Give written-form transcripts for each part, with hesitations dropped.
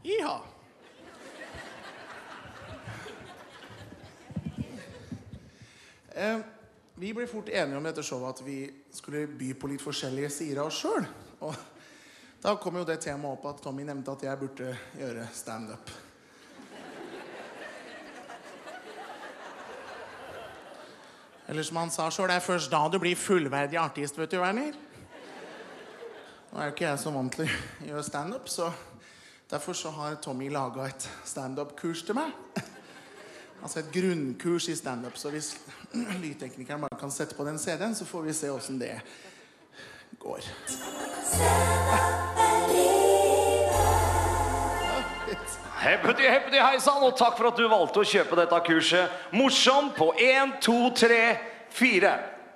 Iha. Vi ble fort enige om dette showet at vi skulle by på litt forskjellige sider av oss selv. Og da kom jo det temaet opp at Tommy nevnte at jeg burde gjøre stand-up. Eller som han sa selv, det først da du blir fullverdig artist, vet du, Werner? Nå jo ikke jeg så vant til å gjøre stand-up, så derfor så har Tommy laget et stand-up-kurs til meg. Altså et grunnkurs i stand-up, så hvis lydteknikeren bare kan sette på den CD-en, så får vi se hvordan det går. Heppeti, heppeti, hei sann, og takk for at du valgte å kjøpe dette kurset. Morsom på 1, 2, 3, 4.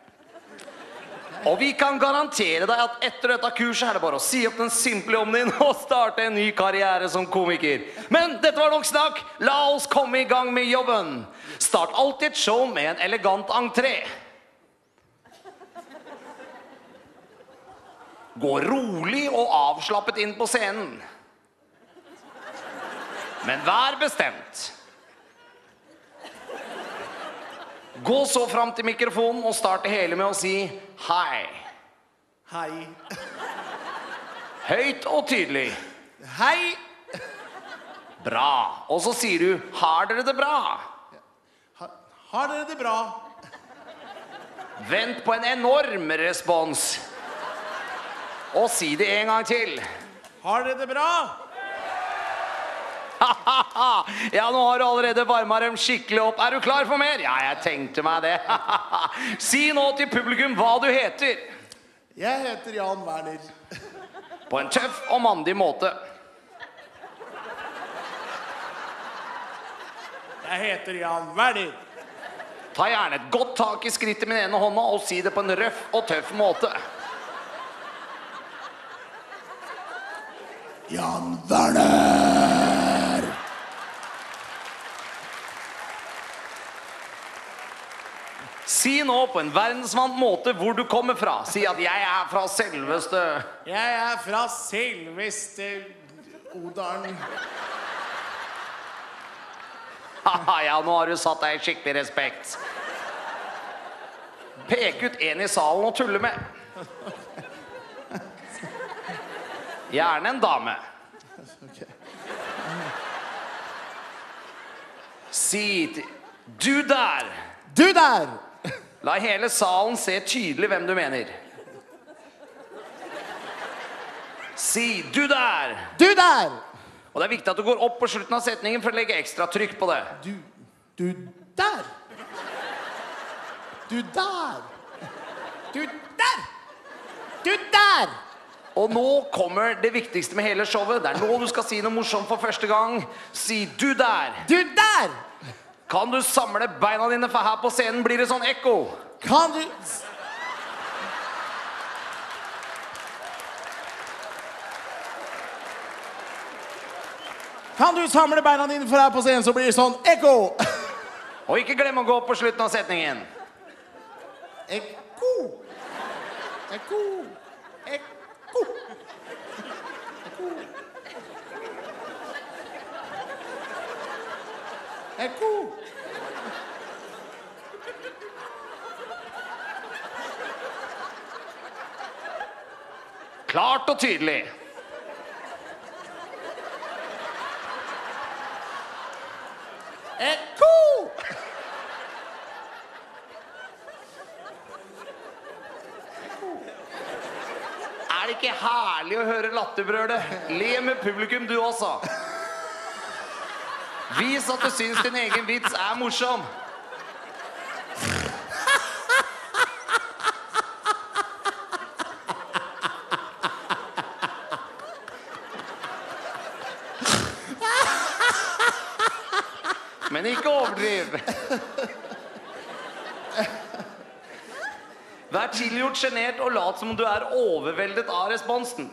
Og vi kan garantere deg at etter dette kurset det bare å si opp den simple jobben din og starte en ny karriere som komiker. Men dette var nok snakk. La oss komme i gang med jobben. Start alltid et show med en elegant entré. Gå rolig og avslappet inn på scenen. Men vær bestemt. Gå så fram til mikrofonen og starte hele med å si hei. Hei. Høyt og tydelig. Hei. Bra. Og så sier du, har dere det bra? Har dere det bra? Vent på en enorm respons. Og si det en gang til. Har dere det bra? Ja, nå har du allerede varmet dem skikkelig opp. Er du klar for mer? Ja, jeg tenkte meg det. Si nå til publikum hva du heter. Jeg heter Jan Werner. På en tøff og mandig måte. Jeg heter Jan Werner. Ta gjerne et godt tak i skrittet med den ene hånda og si det på en røff og tøff måte. Jan Werner. Si nå på en verdensvant måte hvor du kommer fra. Si at jeg er fra selveste... Jeg er fra selveste Odalen. Ja, nå har du satt deg i skikkelig respekt. Pek ut en i salen og tulle med. Gjerne en dame. Si til... Du der! Du der! La hele salen se tydelig hvem du mener. Si du der! Du der! Og det er viktig at du går opp på slutten av setningen for å legge ekstra trykk på det. Du der! Du der! Du der! Du der! Og nå kommer det viktigste med hele showet. Det er nå du skal si noe morsomt for første gang. Si du der! Du der! Kan du samle beina dine, for her på scenen blir det sånn ekko. Kan du... Kan du samle beina dine, for her på scenen så blir det sånn ekko. Og ikke glem å gå opp på slutten av setningen. Ekko. Ekko. Ekko. Ekko. Ekko. Klart og tydelig. Ekko! Er det ikke herlig å høre latterbrølet? Le med publikum du også. Vis at du syns din egen vits er morsom. Men ikke overdriv. Vær tilgjort genert og lat som om du er overveldet av responsen.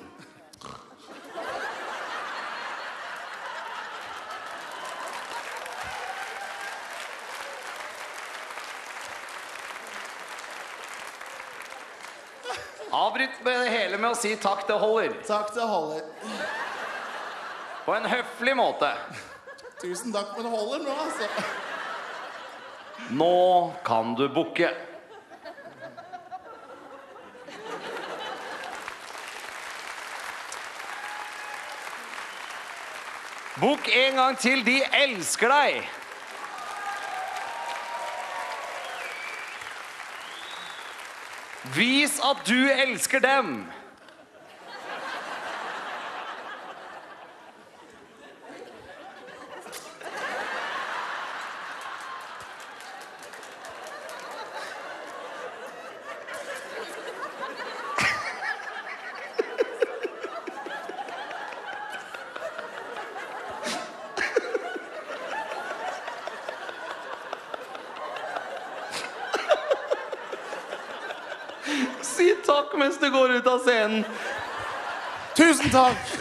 Avbryt det hele med å si takk, det holder. Takk, det holder. På en høflig måte. Tusen takk, men det holder nå, altså. Nå kan du bukke. Bukk en gang til, de elsker deg. Vis at du elsker dem. Si takk mens du går ut av scenen. Tusen takk.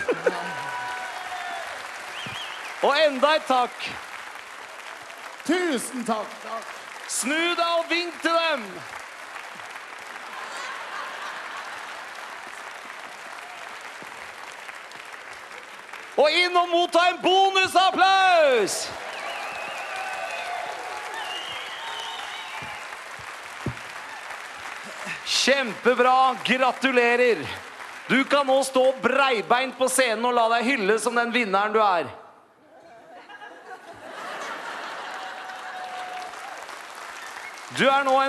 Og enda et takk. Tusen takk. Snu deg og vink til dem. Og inn og motta en bonusapplaus. Kjempebra, gratulerer. Du kan nå stå breibeint på scenen og la deg hylle som den vinneren du er. Du er nå en